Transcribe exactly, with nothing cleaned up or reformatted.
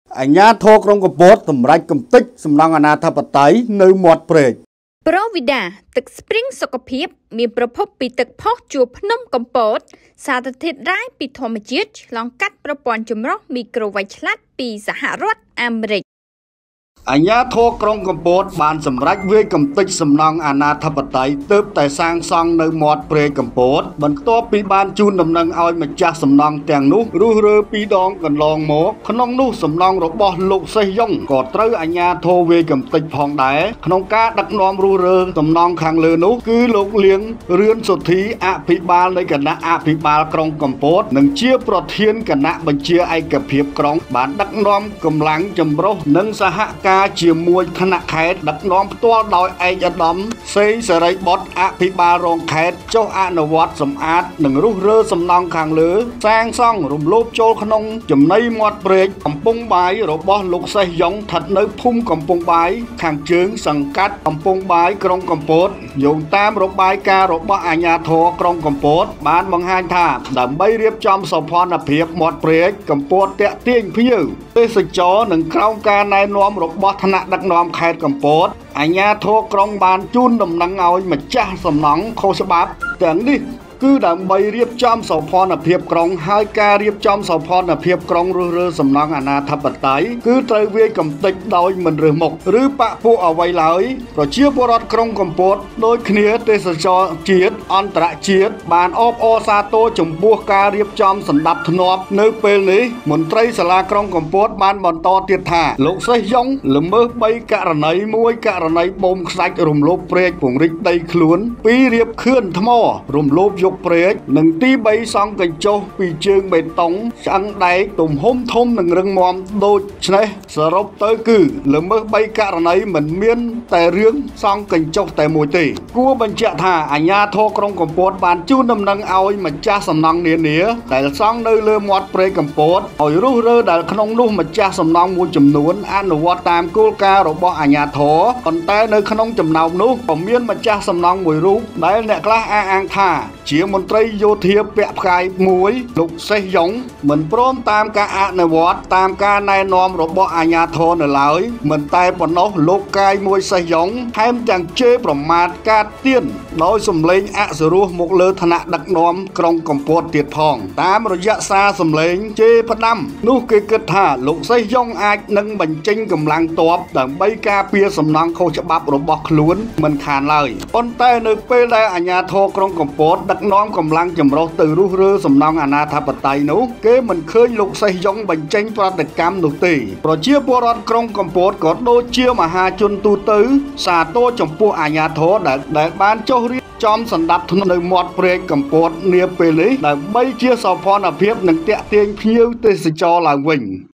អញ្ញាធរក្រុងកំពតសម្រាប់កំទេចសំណង់អាណាធិបតេយ្យនៅមាត់ព្រែកប្រូវីដាទឹកស្ព្រីងសុខភាពមានប្រភពពីទឹកផុសជួរភ្នំកំពតសារធាតុរ៉ែពីធម្មជាតិឆ្លងកាត់ប្រព័ន្ធចម្រោះមីក្រូវ៉ាច់ឆ្លាតពីសហរដ្ឋអាមេរិកអញ្ញាធរក្រុងកំពតបានសម្រេចវាយកំទេចសំណង់អាណាធិបតេយ្យទើបតែសាងសង់នៅមាត់ព្រែកកំពតបន្ទាប់ពីបានជូនដំណឹងឲ្យម្ចាស់សំណង់ទាំងនោះរុះរើពីរដងកន្លងមកក្នុងនោះសំណង់របស់លោកសេះយ៉ុងក៏ត្រូវអញ្ញាធរវាយកំទេចផងដែរក្នុងការដឹកនាំរុះរើសំណង់ខាងលើនោះគឺលោកលៀងរឿនសុធីអភិបាលនៃគណៈអភិបាលក្រុងកំពតនិងជាប្រធានគណៈបញ្ជាឯកភាពក្រុងបានដឹកនាំកម្លាំងចម្រុះនិងសហការជាមួយគណៈខេត្តដឹកនាំផ្ទាល់ដោយឯកឧត្តមសេងសេរីបុត្រអភិបាលរងខេត្តចុះអនុវត្តសម្អាតនិងរុះរើសំណង់ខាងលើសាងសង់រំលោភចូលក្នុងចំណីមាត់ព្រែកកំពង់បាយរបស់លោកសេះយ៉ុងស្ថិតនៅភូមិកំពង់បាយខាងជើងសង្កាត់កំពង់បាយក្រុងកំពតយោងតាមរបាយការណ៍របស់អាជ្ញាធរក្រុងកំពតបានបង្ហាញថាដើម្បីរៀបចំសោភ័ណភាពមាត់ព្រែកកំពតតាក់ទាញភ្ញៀវទេសចរនិងក្រោមការណែនាំរបស់ថ្នាក់ដឹកនាំខេត្តកំពតអាជ្ញាធរក្រុងបានជូនដំណឹងឲ្យម្ចាស់សំណង់ខុសច្បាប់ទាំងនេះគឺដើម្បីរៀបចំសោភ័ណភាពក្រុងហើយការរៀបចំសោភ័ណភាពក្រុងរុះរើសំណង់អាណាធិបតេយ្យគឺត្រូវវាយកំទេចដោយមិនរើសមុខឬបកពួកអ្វីឡើយប្រជាពលរដ្ឋក្រុងកំពតដូចគ្នាទេសចរជាតិអន្តរជាតិបានអបអរសាទរចំពោះការរៀបចំសណ្ដាប់ធ្នាប់នៅពេលនេះមន្ត្រីសាលាក្រុងកំពតបានបន្តទៀតថាលោកសេះយ៉ុងល្មើសបីករណីមួយករណីបូមខ្សាច់រំលោភព្រែកពង្រីកដីខ្លួនពីររៀបខឿនថ្មរំលោភយកព្រែកនិងទីបីសង់កញ្ចុះពីជើងបេតុងឆ្អឹងដែកទំហំធំនិងរឹងមាំដូច្នេះសរុបទៅគឺល្មើសបីករណីមិនមានតែរឿងសង់កញ្ចុះតែមួយទេគួរបញ្ជាក់ថាអាជ្ញាធរក្រុងកំពតបានជូនដំណឹងឲ្យម្ចាស់សំណង់នានាដែលសង់នៅលើមាត់ព្រែកកំពតឲ្យរុះរើដែលក្នុងនោះម្ចាស់សំណង់មួយចំនួនអនុវត្តតាមគោលការណ៍របស់អាជ្ញាធរប៉ុន្តែនៅក្នុងចំណោមនោះក៏មានម្ចាស់សំណង់មួយរូបដែលអ្នកខ្លះអះអាងថាជាមន្ត្រីយោធាពាក់ផ្កាយមួយលោកសេះយ៉ុងមិនព្រមតាមការអនុវត្តតាមការណែនាំរបស់អាជ្ញាធរនៅឡើយមិនតែប៉ុណ្ណោះលោកកាយមួយសេះយ៉ុងថែមទាំងជេរប្រមាថការទៀនដោយសម្លេងអសុរោះមកលើឋានៈដឹកនាំក្រុងកំពតទៀតផងតាមរយៈសារសម្លេងជេរផ្ដាំនោះគេគិតថាលោកសេះយ៉ុងអាចនឹងបញ្ចេញកម្លាំងទ័ពដើម្បីការពារសំណង់ខុសច្បាប់របស់ខ្លួនមិនខានឡើយប៉ុន្តែនៅពេលដែលអាជ្ញាធរក្រុងកំពតដឹកនាំកម្លាំងចម្រុះទៅរុះរើសំណង់អាណាធិបតេយ្យនោះគេមិនឃើញលោកសេះយ៉ុងបញ្ចេញប្រតិកម្មនោះទេប្រជាពលរដ្ឋក្រុងកំពតក៏ដូចជាមហាជនទូទៅសាទរចំពោះអាជ្ញាធរដែលដែលបានចុះរៀបចំសណ្ដាប់ធ្នាប់នៅមាត់ព្រែកកំពតនាពេលនេះដើម្បីជាសោភ័ណភាពនិងទាក់ទាញភ្ញៀវទេសចរឡើងវិញ